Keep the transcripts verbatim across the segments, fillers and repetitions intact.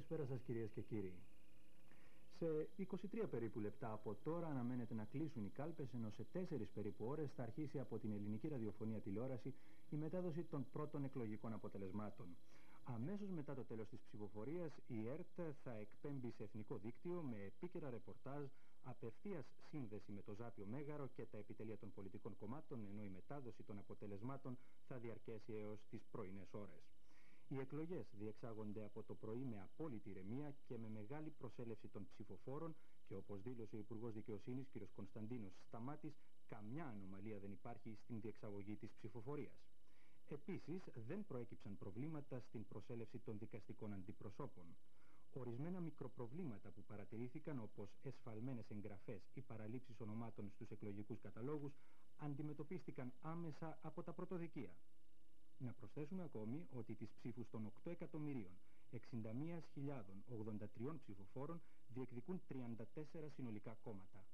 Καλησπέρα σας κυρίες και κύριοι. Σε είκοσι τρία περίπου λεπτά από τώρα αναμένεται να κλείσουν οι κάλπες, ενώ σε τέσσερις περίπου ώρες θα αρχίσει από την ελληνική ραδιοφωνία τηλεόραση η μετάδοση των πρώτων εκλογικών αποτελεσμάτων. Αμέσως μετά το τέλος της ψηφοφορίας, η ΕΡΤ θα εκπέμπει σε εθνικό δίκτυο με επίκαιρα ρεπορτάζ, απευθείας σύνδεση με το Ζάπιο Μέγαρο και τα επιτελεία των πολιτικών κομμάτων, ενώ η μετάδοση των αποτελεσμάτων θα διαρκέσει έως τις πρωινές ώρες. Οι εκλογές διεξάγονται από το πρωί με απόλυτη ηρεμία και με μεγάλη προσέλευση των ψηφοφόρων και, όπως δήλωσε ο Υπουργός Δικαιοσύνης κ. Κωνσταντίνος Σταμάτης, καμιά ανομαλία δεν υπάρχει στην διεξαγωγή της ψηφοφορίας. Επίσης, δεν προέκυψαν προβλήματα στην προσέλευση των δικαστικών αντιπροσώπων. Ορισμένα μικροπροβλήματα που παρατηρήθηκαν, όπως εσφαλμένες εγγραφές ή παραλήψεις ονομάτων στους εκλογικούς καταλόγους, αντιμετωπίστηκαν άμεσα από τα πρωτοδικεία. Να προσθέσουμε ακόμη ότι τις ψήφους των οκτώ εκατομμυρίων εξήντα μία χιλιάδες ογδόντα τρία ψηφοφόρων διεκδικούν τριάντα τέσσερα συνολικά κόμματα.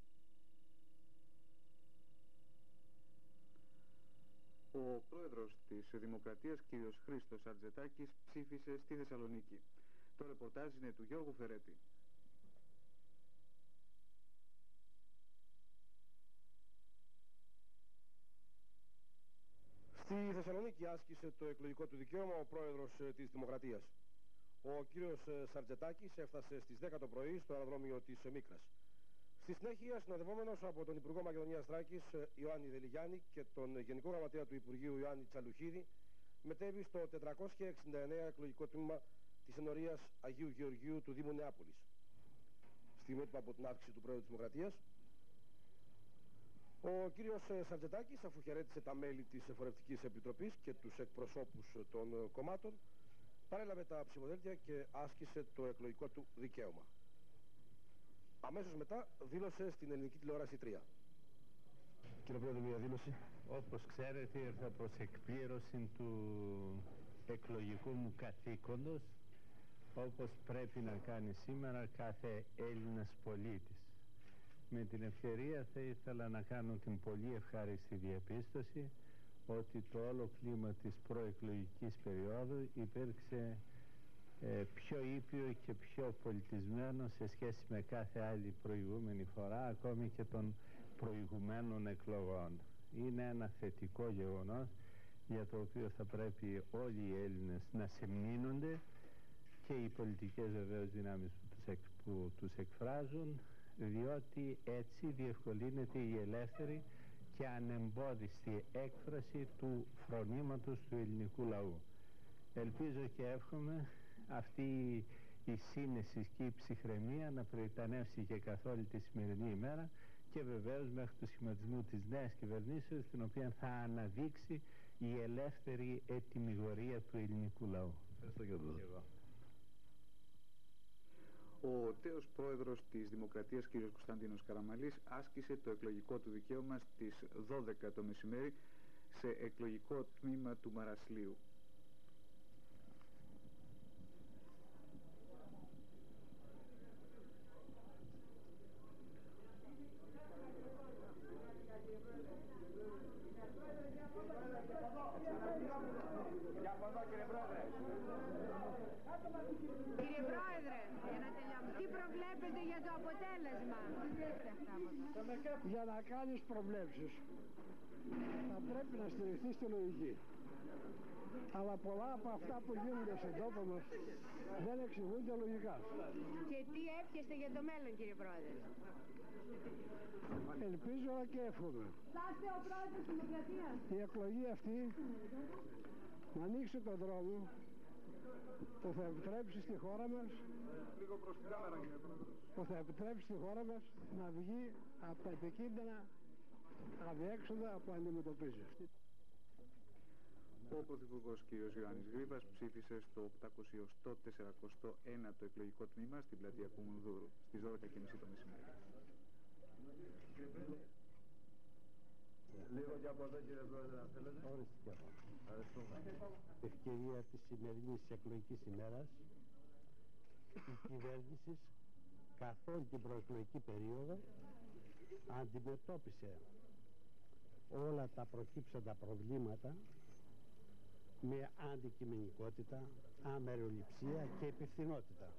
Ο πρόεδρος της Δημοκρατίας, κ. Χρήστος Αρτζετάκης, ψήφισε στη Θεσσαλονίκη. Το ρεπορτάζ είναι του Γιώργου Φερέτη. Στη Θεσσαλονίκη άσκησε το εκλογικό του δικαίωμα ο πρόεδρος της Δημοκρατίας. Ο κύριος Σαρτζετάκης έφτασε στις δέκα το πρωί στο αεροδρόμιο της Μίκρας. Στη συνέχεια, συνοδευόμενος από τον Υπουργό Μακεδονίας Θράκης Ιωάννη Δελιγιάννη και τον Γενικό Γραμματέα του Υπουργείου Ιωάννη Τσαλουχίδη, μετέβη στο τετρακόσια εξήντα εννέα εκλογικό τμήμα της ενορίας Αγίου Γεωργίου του Δήμου Νεάπολης. Στιγμιότυπα από την άσκηση του πρόεδρου της Δημοκρατίας. Ο κύριος Σαρτζετάκης, αφού χαιρέτησε τα μέλη της Εφορευτικής Επιτροπής και τους εκπροσώπους των κομμάτων, παρέλαβε τα ψηφοδέλτια και άσκησε το εκλογικό του δικαίωμα. Αμέσως μετά δήλωσε στην ελληνική τηλεόραση τρία. Κύριε Πρόεδρε, μια δήλωση. Όπως ξέρετε, ήρθα προς εκπλήρωση του εκλογικού μου καθήκοντος, όπως πρέπει να κάνει σήμερα κάθε Έλληνας πολίτης. Με την ευκαιρία θα ήθελα να κάνω την πολύ ευχάριστη διαπίστωση ότι το όλο κλίμα της προεκλογικής περίοδου υπήρξε ε, πιο ήπιο και πιο πολιτισμένο σε σχέση με κάθε άλλη προηγούμενη φορά, ακόμη και των προηγουμένων εκλογών. Είναι ένα θετικό γεγονός για το οποίο θα πρέπει όλοι οι Έλληνες να σεμνύνονται, και οι πολιτικές βεβαίως δυνάμεις που τους, εκ, που τους εκφράζουν, διότι έτσι διευκολύνεται η ελεύθερη και ανεμπόδιστη έκφραση του φρονήματος του ελληνικού λαού. Ελπίζω και εύχομαι αυτή η σύνεση και η ψυχραιμία να προητανεύσει και καθ' όλη τη σημερινή ημέρα και βεβαίως μέχρι το σχηματισμό της νέας κυβερνήσεως, την οποία θα αναδείξει η ελεύθερη ετυμηγορία του ελληνικού λαού. Ευχαριστώ κύριε Πρόεδρε. Ο τέος πρόεδρος της Δημοκρατίας, κ. Κωνσταντίνος Καραμαλής, άσκησε το εκλογικό του δικαίωμα στις δώδεκα το μεσημέρι σε εκλογικό τμήμα του Μαρασλίου. Κύριε Πρόεδρε, τι προβλέπετε για το αποτέλεσμα? Για να κάνεις προβλέψεις θα πρέπει να στηριχθείς στη λογική. Αλλά πολλά από αυτά που γίνονται στον τόπο μας δεν εξηγούνται λογικά. Και τι εύχεστε για το μέλλον, κύριε Πρόεδρε? Ελπίζω και εύχομαι Είσαστε ο πρόεδρος της Δημοκρατίας. η εκλογή αυτή να ανοίξει τον δρόμο που θα επιτρέψει στη χώρα μας που θα επιτρέψει στη χώρα μας να βγει από τα επικίνδυνα αδιέξοδα που αντιμετωπίζει. Ο Πρωθυπουργός κ. Ιωάννης Γρήβας ψήφισε στο οκτακόσια τέσσερακοστό ένατο εκλογικό τμήμα στην πλατεία Κουμουνδούρου στις δώδεκα και μισή το μεσημέρι. Λίγο και από εδώ κύριε Πρόεδρε, αν θέλετε. Ορίστε και από Ευχαριστούμε. ευκαιρία της σημερινής εκλογικής ημέρας η κυβέρνηση καθ' όλη την προεκλογική περίοδο αντιμετώπισε όλα τα προκύψαντα προβλήματα με αντικειμενικότητα, αμεροληψία και υπευθυνότητα.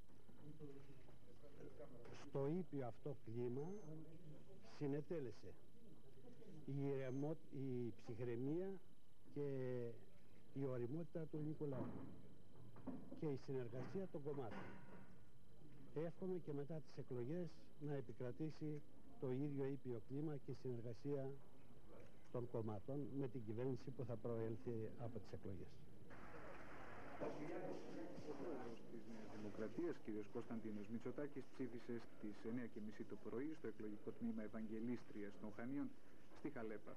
Στο ήπιο αυτό κλίμα συνετέλεσε η, ηρεμό, η ψυχραιμία και η ωριμότητα του ελληνικού λαού και η συνεργασία των κομμάτων. Εύχομαι και μετά τις εκλογές να επικρατήσει το ίδιο ήπιο κλίμα και συνεργασία των κομμάτων με την κυβέρνηση που θα προέλθει από τις εκλογές. Ο πρόεδρος της Νέας Δημοκρατίας, κ. Κωνσταντίνος Μητσοτάκης, ψήφισε στις εννιά και μισή το πρωί στο εκλογικό τμήμα Ευαγγελίστριας των Χανίων στη Χαλέπα.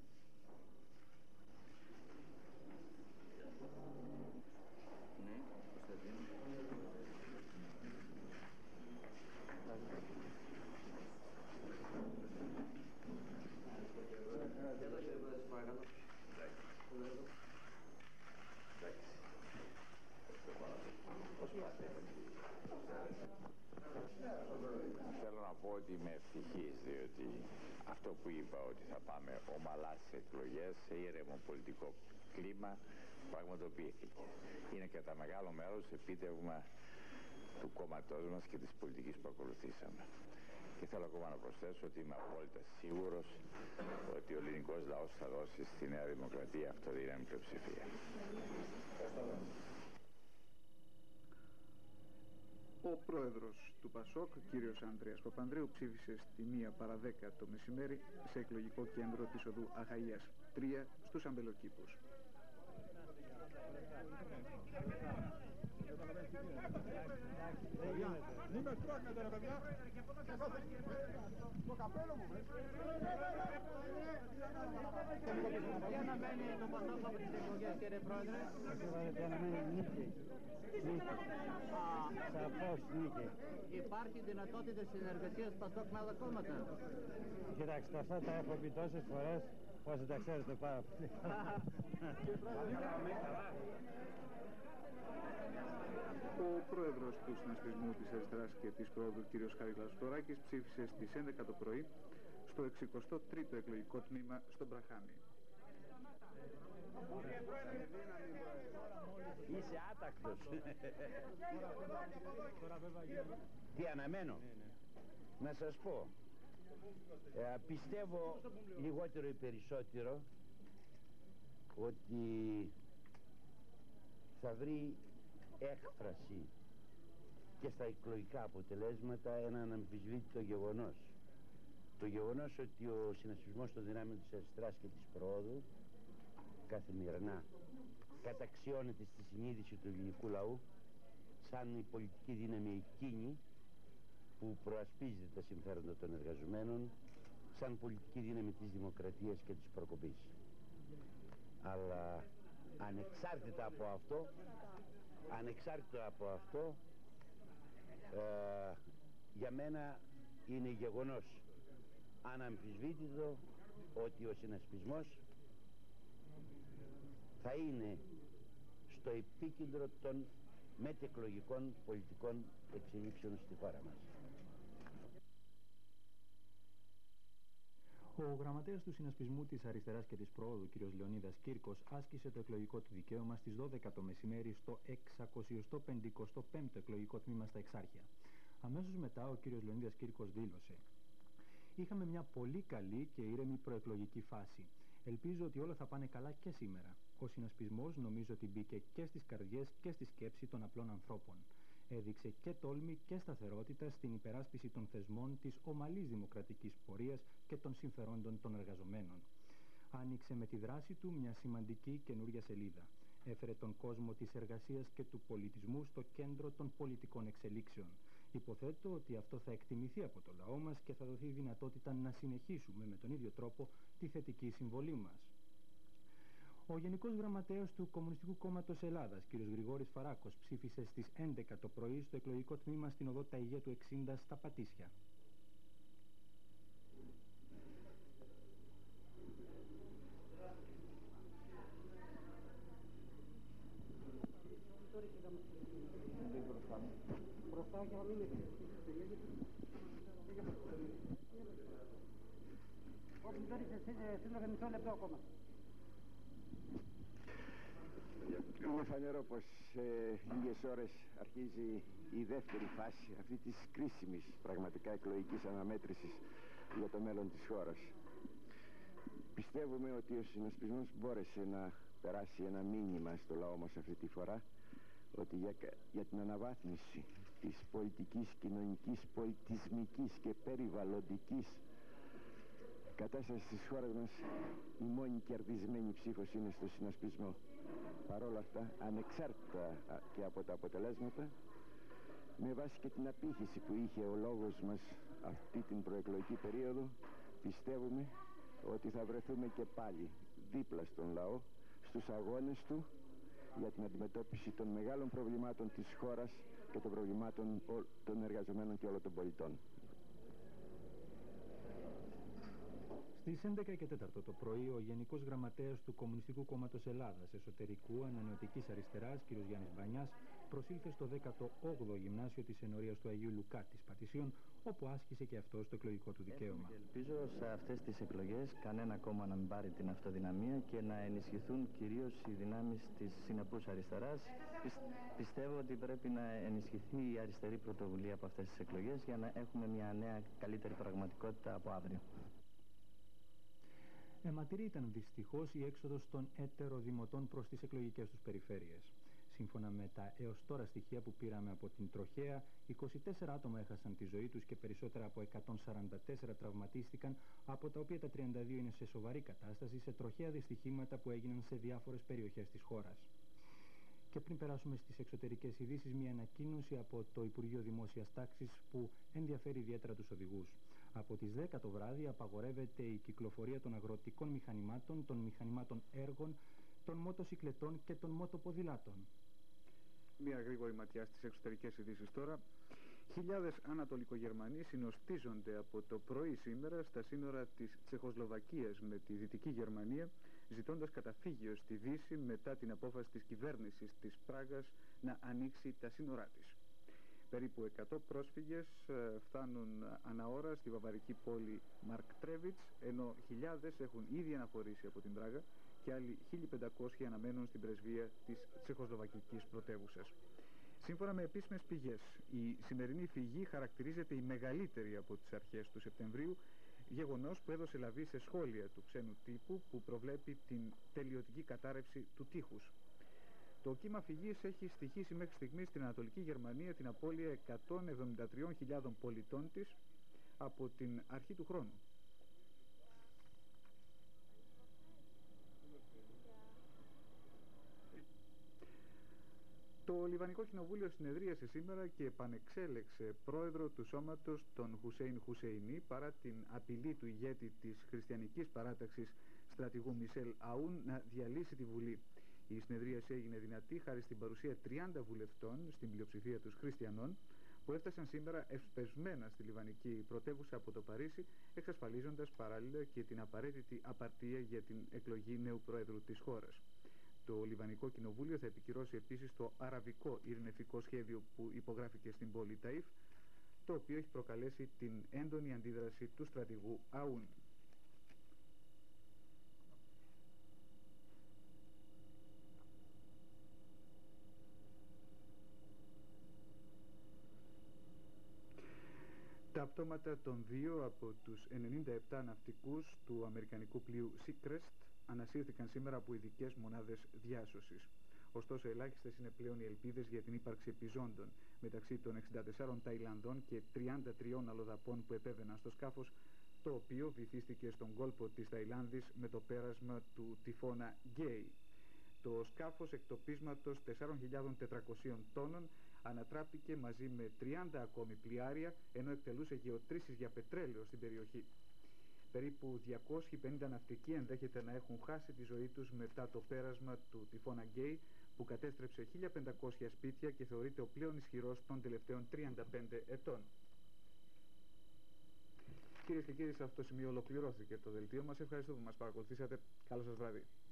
Θέλω να πω ότι είμαι ευτυχής, διότι αυτό που είπα ότι θα πάμε ομαλά στις εκλογές σε ήρεμο πολιτικό κλίμα πραγματοποιήθηκε. Είναι κατά μεγάλο μέρος επίτευγμα του κόμματός μας και της πολιτικής που ακολουθήσαμε. Και θέλω ακόμα να προσθέσω ότι είμαι απόλυτα σίγουρος ότι ο ελληνικός λαός θα δώσει στη Νέα Δημοκρατία αυτοδύναμη πλειοψηφία. Ο πρόεδρος του Πασόκ, κύριος Ανδρέας Παπανδρέου, ψήφισε στη μία παρά δέκα το μεσημέρι σε εκλογικό κέντρο της οδού Αγαΐας τρία στους Αμπελοκήπους. Μην με τρώγετε ρε παιδιά. Το καπέλο μου. Τι αναμένει το Πασόκ από τις εκλογές, κύριε Πρόεδρε? Τι αναμένει νίκη. Νίκη. Σαφώς νίκη. Υπάρχει δυνατότητα συνεργασίας Πασόκ με άλλα κόμματα? Κοιτάξτε, αυτά τα έχω πει τόσες φορές, πώς τα ξέρετε πάρα πολύ. Ο πρόεδρος του Συνασπισμού της Αριστεράς και της Προόδου, κ. Χαρίλαος Φλωράκης, ψήφισε στις έντεκα το πρωί στο εξηκοστό τρίτο εκλογικό τμήμα στο Μπραχάμι. Είσαι άτακτος. Τι αναμένω? Να σας πω, ε, πιστεύω λιγότερο ή περισσότερο ότι θα βρει έκφραση και στα εκλογικά αποτελέσματα ένα αναμφισβήτητο γεγονός. Το γεγονός ότι ο συνασπισμός των δυνάμεων της Αριστεράς και της Προόδου καθημερινά καταξιώνεται στη συνείδηση του ελληνικού λαού σαν η πολιτική δύναμη εκείνη που προασπίζεται τα συμφέροντα των εργαζομένων, σαν πολιτική δύναμη της δημοκρατίας και της προκοπής. Αλλά ανεξάρτητα από αυτό, ανεξάρτητα από αυτό, ε, για μένα είναι γεγονός αναμφισβήτητο ότι ο συνασπισμός θα είναι στο επίκεντρο των μετεκλογικών πολιτικών εξελίξεων στη χώρα μας. Ο γραμματέας του Συνασπισμού της Αριστεράς και της Προόδου, κ. Λεωνίδας Κύρκος, άσκησε το εκλογικό του δικαίωμα στις δώδεκα το μεσημέρι στο εξακόσια πενηκοστό πέμπτο εκλογικό τμήμα στα Εξάρχεια. Αμέσως μετά ο κ. Λεωνίδας Κύρκος δήλωσε: «Είχαμε μια πολύ καλή και ήρεμη προεκλογική φάση. Ελπίζω ότι όλα θα πάνε καλά και σήμερα. Ο συνασπισμός νομίζω ότι μπήκε και στις καρδιές και στη σκέψη των απλών ανθρώπων. Έδειξε και τόλμη και σταθερότητα στην υπεράσπιση των θεσμών της ομαλής δημοκρατικής πορείας και των συμφερόντων των εργαζομένων. Άνοιξε με τη δράση του μια σημαντική καινούρια σελίδα. Έφερε τον κόσμο της εργασίας και του πολιτισμού στο κέντρο των πολιτικών εξελίξεων. Υποθέτω ότι αυτό θα εκτιμηθεί από το λαό μας και θα δοθεί δυνατότητα να συνεχίσουμε με τον ίδιο τρόπο τη θετική συμβολή μας». Ο Γενικός Γραμματέας του Κομμουνιστικού Κόμματος Ελλάδας, κ. Γρηγόρης Φαράκος, ψήφισε στις έντεκα το πρωί στο εκλογικό τμήμα στην οδό Ταΐγια του εξήντα στα Πατήσια. Είναι φανερό πως σε λίγες ώρες αρχίζει η δεύτερη φάση αυτή της κρίσιμης πραγματικά εκλογικής αναμέτρησης για το μέλλον της χώρας. Πιστεύουμε ότι ο συνασπισμός μπόρεσε να περάσει ένα μήνυμα στο λαό μας αυτή τη φορά, ότι για, για την αναβάθμιση της πολιτικής, κοινωνικής, πολιτισμικής και περιβαλλοντικής κατάστασης της χώρας μας η μόνη κερδισμένη ψήφος είναι στο συνασπισμό. Παρ' όλα αυτά, ανεξάρτητα και από τα αποτελέσματα, με βάση και την απήχηση που είχε ο λόγος μας αυτή την προεκλογική περίοδο, πιστεύουμε ότι θα βρεθούμε και πάλι δίπλα στον λαό, στους αγώνες του για την αντιμετώπιση των μεγάλων προβλημάτων της χώρας και των προβλημάτων των εργαζομένων και όλων των πολιτών. Στις έντεκα και τέσσερα το πρωί, ο Γενικός Γραμματέας του Κομμουνιστικού Κόμματος Ελλάδας Εσωτερικού Ανανεωτικής Αριστεράς, κ. Γιάννης Μπανιάς, προσήλθε στο δέκατο όγδοο Γυμνάσιο της Ενορίας του Αγίου Λουκά της Πατησίων, όπου άσκησε και αυτό το εκλογικό του δικαίωμα. Ελπίζω σε αυτές τις εκλογές κανένα κόμμα να μην πάρει την αυτοδυναμία και να ενισχυθούν κυρίως οι δυνάμεις της συνεπούς αριστεράς. Πιστεύω ότι πρέπει να ενισχυθεί η αριστερή πρωτοβουλία από αυτές τις εκλογές για να έχουμε μια νέα καλύτερη πραγματικότητα από αύριο. Αιματηρή ήταν δυστυχώς η έξοδος των ετεροδημοτών προς τις εκλογικές τους περιφέρειες. Σύμφωνα με τα έως τώρα στοιχεία που πήραμε από την Τροχέα, είκοσι τέσσερα άτομα έχασαν τη ζωή τους και περισσότερα από εκατόν σαράντα τέσσερα τραυματίστηκαν, από τα οποία τα τριάντα δύο είναι σε σοβαρή κατάσταση σε τροχαία δυστυχήματα που έγιναν σε διάφορες περιοχές της χώρας. Και πριν περάσουμε στις εξωτερικές ειδήσεις, μια ανακοίνωση από το Υπουργείο Δημόσιας Τάξης που ενδιαφέρει ιδιαίτερα τους οδηγούς. Από τις δέκα το βράδυ απαγορεύεται η κυκλοφορία των αγροτικών μηχανημάτων, των μηχανημάτων έργων, των μοτοσυκλετών και των μοτοποδηλάτων. Μια γρήγορη ματιά στις εξωτερικές ειδήσεις τώρα. Χιλιάδες Ανατολικογερμανοί συνοστίζονται από το πρωί σήμερα στα σύνορα της Τσεχοσλοβακίας με τη Δυτική Γερμανία, ζητώντας καταφύγιο στη Δύση μετά την απόφαση της κυβέρνησης της Πράγας να ανοίξει τα σύνορά της. Περίπου εκατό πρόσφυγες φτάνουν ανά ώρα στη βαβαρική πόλη Μαρκτρέβιτς, ενώ χιλιάδες έχουν ήδη αναχωρήσει από την Πράγα και άλλοι χίλια πεντακόσιοι αναμένουν στην πρεσβεία της τσεχοσλοβακικής πρωτεύουσας. Σύμφωνα με επίσημες πηγές, η σημερινή φυγή χαρακτηρίζεται η μεγαλύτερη από τις αρχές του Σεπτεμβρίου, γεγονός που έδωσε λαβή σε σχόλια του ξένου τύπου που προβλέπει την τελειωτική κατάρρευση του τείχους. Το κύμα φυγής έχει στοιχήσει μέχρι στιγμής στην Ανατολική Γερμανία την απώλεια εκατόν εβδομήντα τριών χιλιάδων πολιτών της από την αρχή του χρόνου. Το Λιβανικό Κοινοβούλιο συνεδρίασε σήμερα και επανεξέλεξε πρόεδρο του σώματος τον Χουσέιν Χουσέινι παρά την απειλή του ηγέτη της χριστιανικής παράταξης στρατηγού Μισελ Αούν να διαλύσει τη Βουλή. Η συνεδρίαση έγινε δυνατή χάρη στην παρουσία τριάντα βουλευτών, στην πλειοψηφία τους χριστιανών, που έφτασαν σήμερα ευσπεσμένα στη Λιβανική πρωτεύουσα από το Παρίσι, εξασφαλίζοντας παράλληλα και την απαραίτητη απαρτία για την εκλογή νέου πρόεδρου της χώρας. Το Λιβανικό Κοινοβούλιο θα επικυρώσει επίσης το αραβικό ειρηνευτικό σχέδιο που υπογράφηκε στην πόλη Ταΐφ, το οποίο έχει προκαλέσει την έντονη αντίδραση του στρατηγού Αούν. Τα πτώματα των δύο από τους ενενήντα επτά ναυτικούς του αμερικανικού πλοίου Seacrest ανασύρθηκαν σήμερα από ειδικές μονάδες διάσωσης. Ωστόσο, ελάχιστες είναι πλέον οι ελπίδες για την ύπαρξη επιζώντων μεταξύ των εξήντα τεσσάρων Ταϊλανδών και τριάντα τριών αλλοδαπών που επέβαιναν στο σκάφος, το οποίο βυθίστηκε στον κόλπο της Ταϊλάνδης με το πέρασμα του τυφώνα Γκέι. Το σκάφος εκτοπίσματος τεσσάρων χιλιάδων τετρακοσίων τόνων ανατράπηκε μαζί με τριάντα ακόμη πλοιάρια, ενώ εκτελούσε γεωτρήσεις για πετρέλαιο στην περιοχή. Περίπου διακόσιοι πενήντα ναυτικοί ενδέχεται να έχουν χάσει τη ζωή τους μετά το πέρασμα του τυφώνα Γκέι, που κατέστρεψε χίλια πεντακόσια σπίτια και θεωρείται ο πλέον ισχυρός των τελευταίων τριάντα πέντε ετών. Κυρίες και κύριοι, σε αυτό το σημείο ολοκληρώθηκε το δελτίο μας. Ευχαριστώ που μας παρακολουθήσατε. Καλό σας βράδυ.